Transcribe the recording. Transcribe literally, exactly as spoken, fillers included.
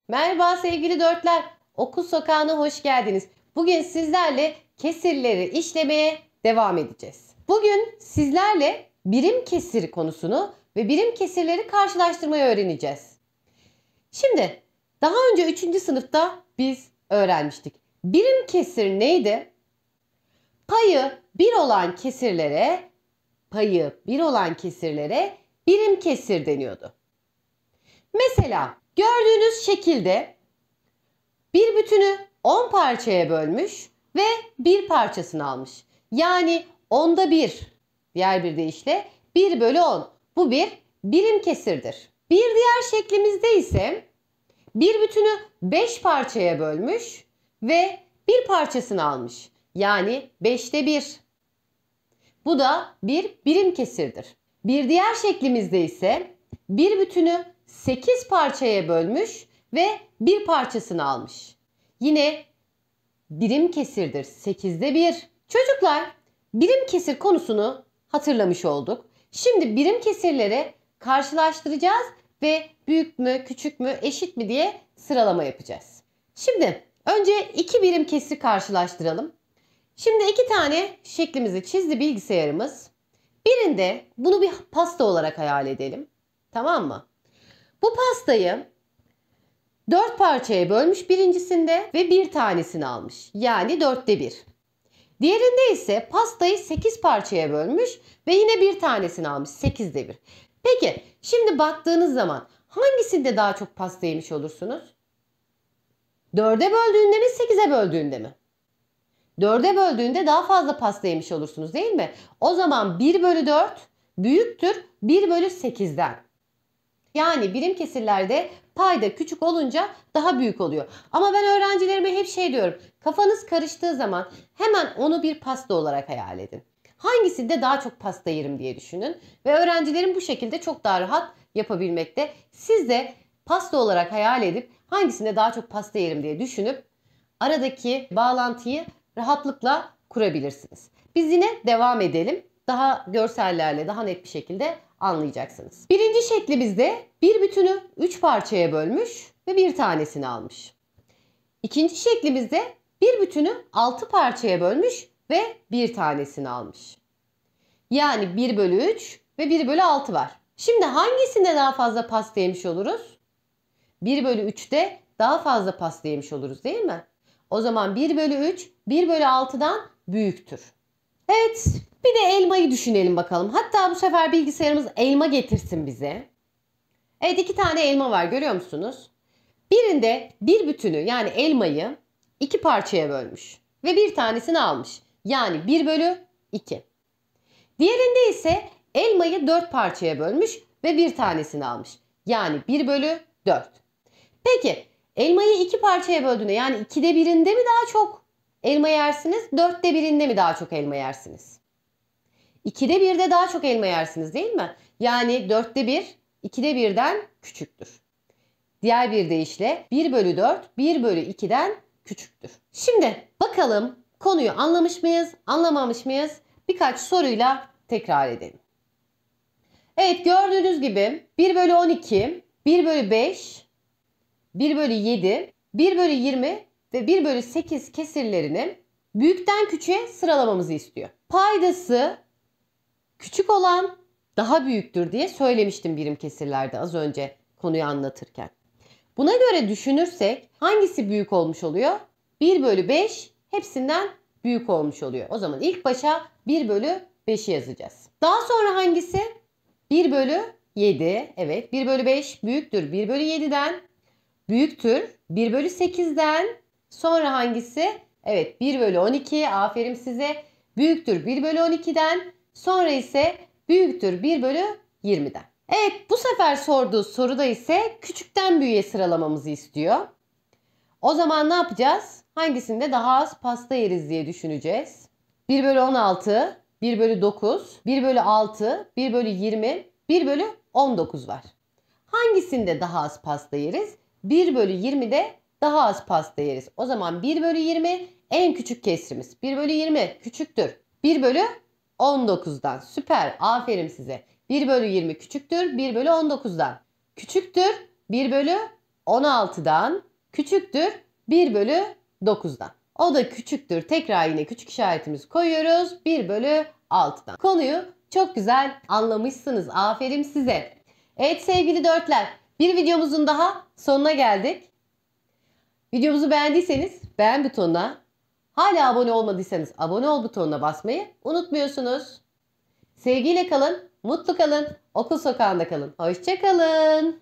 Merhaba sevgili dörtler. Okul Sokağı'na hoş geldiniz. Bugün sizlerle kesirleri işlemeye devam edeceğiz. Bugün sizlerle birim kesir konusunu ve birim kesirleri karşılaştırmayı öğreneceğiz. Şimdi daha önce üçüncü sınıfta biz öğrenmiştik. Birim kesir neydi? Payı bir olan kesirlere, payı bir olan kesirlere birim kesir deniyordu. Mesela gördüğünüz şekilde bir bütünü on parçaya bölmüş ve bir parçasını almış. Yani onda bir, diğer bir deyişle bir bölü on. Bu bir birim kesirdir. Bir diğer şeklimizde ise bir bütünü beş parçaya bölmüş ve bir parçasını almış. Yani beşte bir. Bu da bir birim kesirdir. Bir diğer şeklimizde ise bir bütünü sekiz parçaya bölmüş ve bir parçasını almış. Yine birim kesirdir. sekizde bir. Çocuklar, birim kesir konusunu hatırlamış olduk. Şimdi birim kesirleri karşılaştıracağız ve büyük mü, küçük mü, eşit mi diye sıralama yapacağız. Şimdi önce iki birim kesir karşılaştıralım. Şimdi iki tane şeklimizi çizdi bilgisayarımız. Birinde bunu bir pasta olarak hayal edelim. Tamam mı? Bu pastayı dört parçaya bölmüş birincisinde ve bir tanesini almış. Yani dörtte bir. Diğerinde ise pastayı sekiz parçaya bölmüş ve yine bir tanesini almış. sekizde bir. Peki şimdi baktığınız zaman hangisinde daha çok pasta yemiş olursunuz? dörde böldüğünde mi, sekize böldüğünde mi? dörde böldüğünde daha fazla pasta yemiş olursunuz değil mi? O zaman bir bölü dört büyüktür bir bölü sekizden. Yani birim kesirlerde payda küçük olunca daha büyük oluyor. Ama ben öğrencilerime hep şey diyorum. Kafanız karıştığı zaman hemen onu bir pasta olarak hayal edin. Hangisinde daha çok pasta yerim diye düşünün. Ve öğrencilerim bu şekilde çok daha rahat yapabilmekte. Siz de pasta olarak hayal edip hangisinde daha çok pasta yerim diye düşünüp aradaki bağlantıyı rahatlıkla kurabilirsiniz. Biz yine devam edelim. Daha görsellerle daha net bir şekilde anlayacaksınız. Birinci şeklimizde bir bütünü üç parçaya bölmüş ve bir tanesini almış. İkinci şeklimizde bir bütünü altı parçaya bölmüş ve bir tanesini almış. Yani bir bölü üç ve bir bölü altı var. Şimdi hangisinde daha fazla pasta yemiş oluruz? bir bölü üçte daha fazla pasta yemiş oluruz değil mi? O zaman bir bölü üç bir bölü altıdan büyüktür. Evet, bir de elmayı düşünelim bakalım. Hatta bu sefer bilgisayarımız elma getirsin bize. Evet, iki tane elma var, görüyor musunuz? Birinde bir bütünü yani elmayı iki parçaya bölmüş ve bir tanesini almış. Yani bir bölü iki. Diğerinde ise elmayı dört parçaya bölmüş ve bir tanesini almış. Yani bir bölü dört. Peki elmayı iki parçaya böldüğünde yani ikide birinde mi daha çok elma yersiniz? Dörtte birinde mi daha çok elma yersiniz? ikide birde daha çok elma yersiniz değil mi? Yani dörtte bir, ikide birden küçüktür. Diğer bir deyişle bir bölü dört, bir bölü ikiden küçüktür. Şimdi bakalım konuyu anlamış mıyız, anlamamış mıyız? Birkaç soruyla tekrar edelim. Evet, gördüğünüz gibi bir bölü on iki, bir bölü beş, bir bölü yedi, bir bölü yirmi ve bir bölü sekiz kesirlerini büyükten küçüğe sıralamamızı istiyor. Paydası küçük olan daha büyüktür diye söylemiştim birim kesirlerde az önce konuyu anlatırken. Buna göre düşünürsek hangisi büyük olmuş oluyor? bir bölü beş hepsinden büyük olmuş oluyor. O zaman ilk başa bir bölü beşi yazacağız. Daha sonra hangisi? bir bölü yedi. Evet, bir bölü beş büyüktür bir bölü yediden. Büyüktür bir bölü sekizden. Sonra hangisi? Evet, bir bölü on iki. Aferin size. Büyüktür bir bölü on ikiden. Sonra ise büyüktür bir bölü yirmiden. Evet, bu sefer sorduğu soruda ise küçükten büyüğe sıralamamızı istiyor. O zaman ne yapacağız? Hangisinde daha az pasta yeriz diye düşüneceğiz. bir bölü on altı, bir bölü dokuz, bir bölü altı, bir bölü yirmi, bir bölü on dokuz var. Hangisinde daha az pasta yeriz? bir bölü yirmide daha az pasta yeriz. O zaman bir bölü yirmi en küçük kesrimiz. bir bölü yirmi küçüktür bir bölü on dokuzdan. Süper, aferin size. bir bölü yirmi küçüktür bir bölü on dokuzdan. Küçüktür bir bölü on altıdan küçüktür bir bölü dokuzdan. O da küçüktür. Tekrar yine küçük işaretimizi koyuyoruz. bir bölü altıdan. Konuyu çok güzel anlamışsınız. Aferin size. Evet sevgili dörtler, bir videomuzun daha sonuna geldik. Videomuzu beğendiyseniz beğen butonuna, hala abone olmadıysanız abone ol butonuna basmayı unutmuyorsunuz. Sevgiyle kalın, mutlu kalın, okul sokağında kalın. Hoşça kalın.